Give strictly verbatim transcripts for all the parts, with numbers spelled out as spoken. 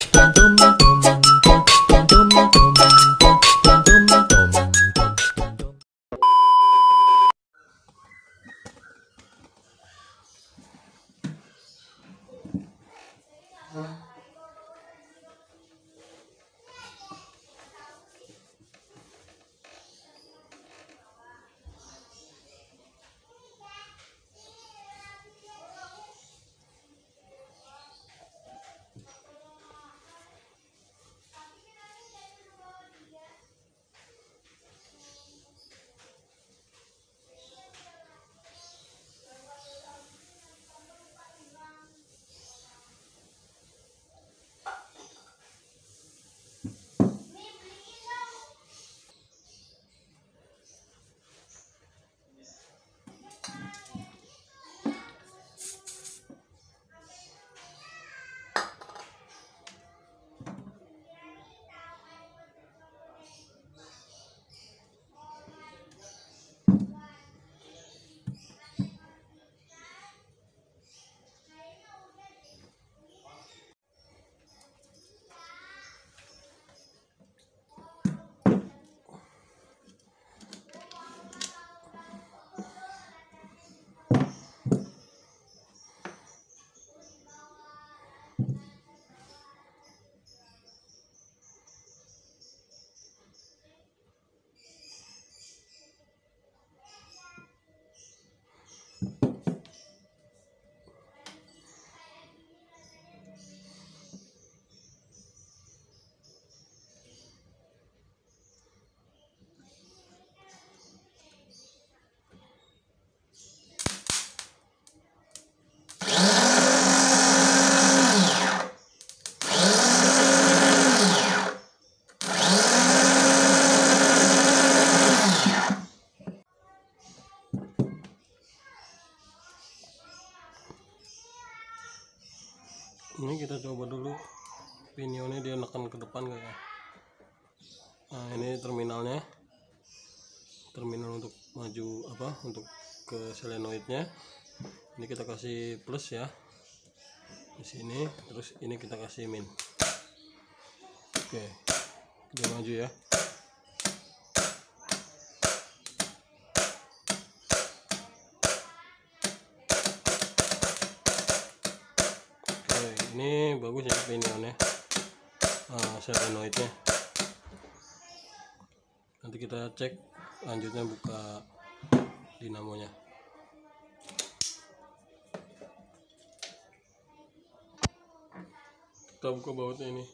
Ini kita coba dulu pinionnya, dia nekan ke depan kayak. Nah, ini terminalnya, terminal untuk maju apa untuk ke solenoidnya. Ini kita kasih plus ya di sini, terus ini kita kasih min. Oke, dia maju ya. Ini bagus ya pinionnya, uh, solenoidnya. Nanti kita cek lanjutnya, buka dinamonya. Kita buka bautnya ini.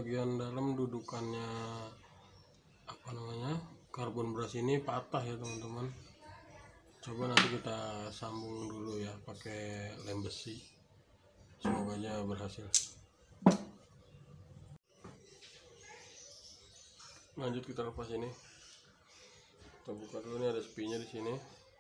bagian dalam dudukannya apa namanya karbon brush ini patah ya teman-teman. Coba nanti kita sambung dulu ya pakai lem besi, semoga aja berhasil. Lanjut kita lepas ini, kita buka dulu nih, ada spinya di sini.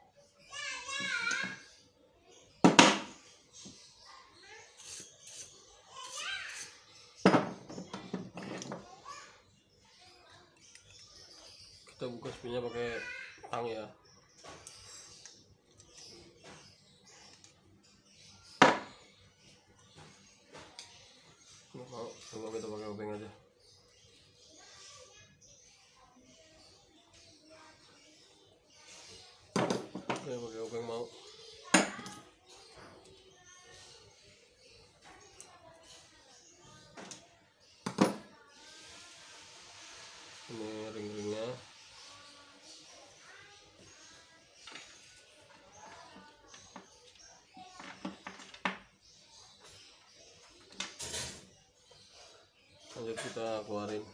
Kita buka spinya pakai tang ya. Mau coba kita pakai obeng aja. Oke, pakai obeng mau. Ini ring-ringnya. Lanjut kita keluarin.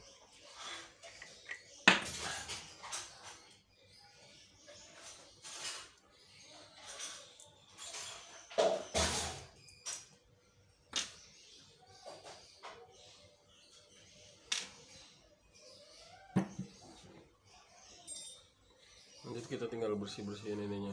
Lanjut kita tinggal bersih-bersihin ininya.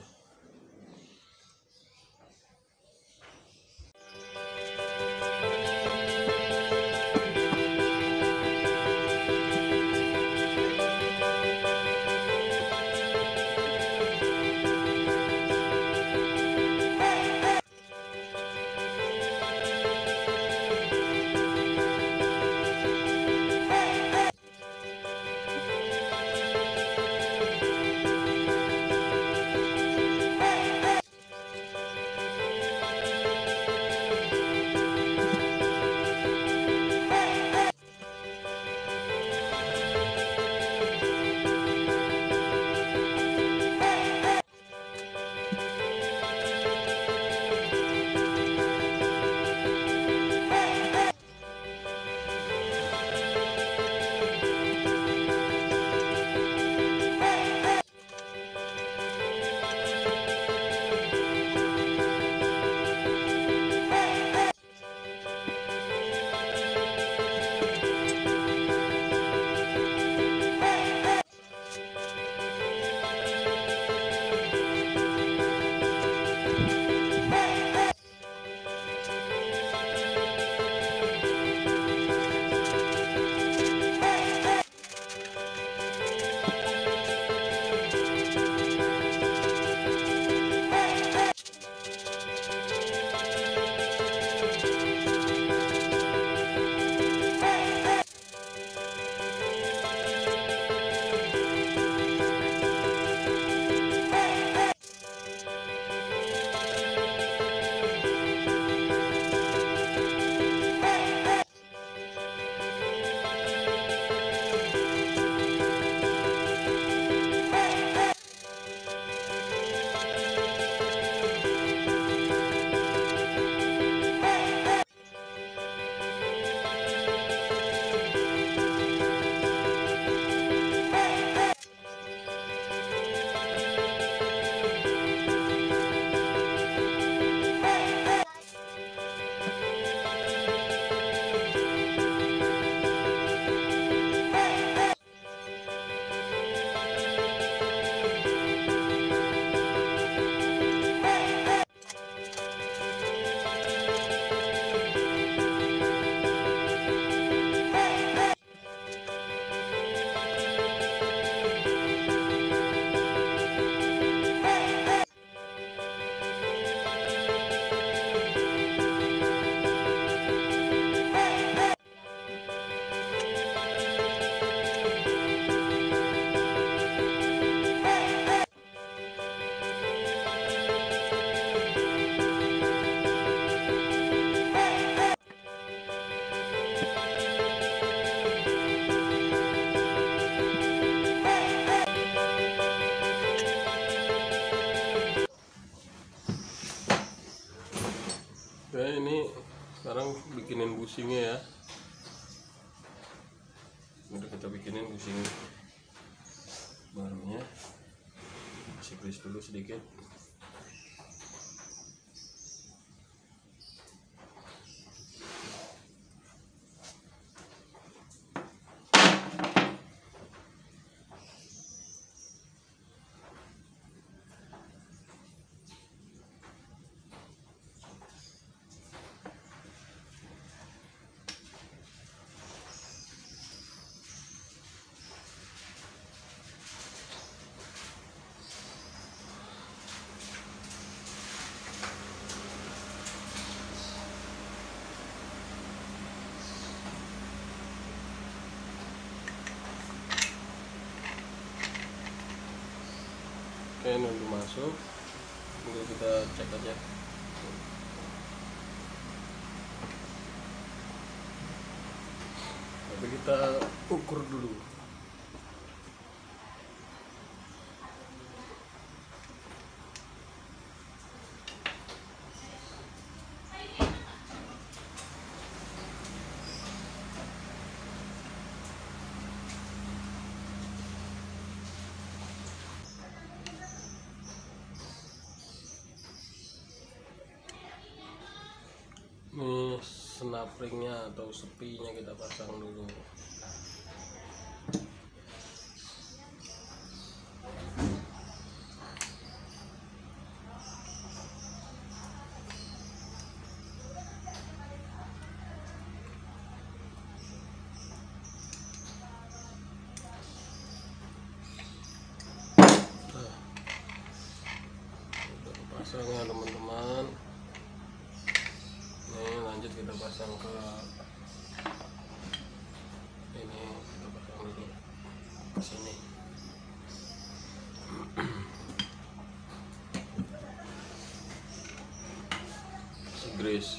Oke, ini sekarang bikinin bushingnya ya. kita bikinin bushing barunya, kasih grease dulu sedikit. Oke, nunggu masuk, tinggal kita cek aja. Tapi kita ukur dulu. Ini snapringnya atau sepinya kita pasang dulu. Nah, udah pasang ya teman-teman. Ini lanjut kita pasang ke ini, kita pasang dulu ke sini. Si grease.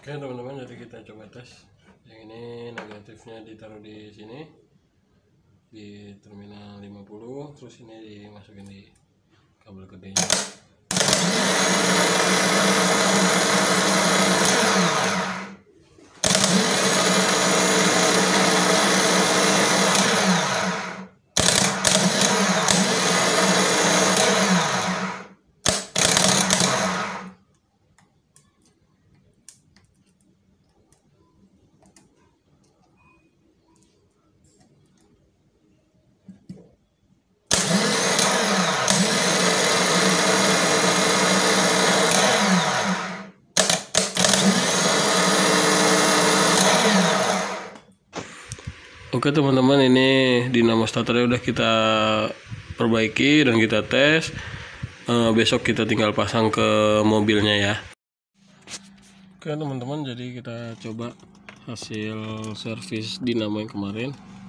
Oke teman-teman, jadi kita coba tes. Yang ini negatifnya ditaruh di sini di terminal lima puluh, terus ini dimasukin di kabel gedenya. Oke teman-teman, ini dinamo starternya udah kita perbaiki dan kita tes. E, besok kita tinggal pasang ke mobilnya ya. Oke teman-teman, jadi kita coba hasil servis dinamo yang kemarin.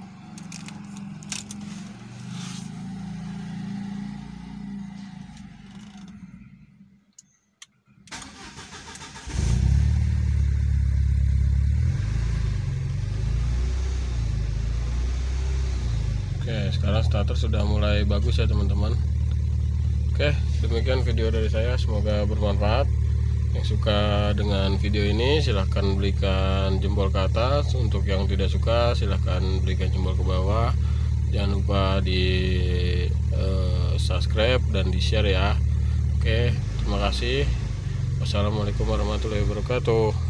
Oke, sekarang starter sudah mulai bagus ya teman-teman. Oke, demikian video dari saya, semoga bermanfaat. Yang suka dengan video ini silahkan berikan jempol ke atas. Untuk yang tidak suka silahkan berikan jempol ke bawah. Jangan lupa di uh, subscribe dan di share ya. Oke, terima kasih. Wassalamualaikum warahmatullahi wabarakatuh.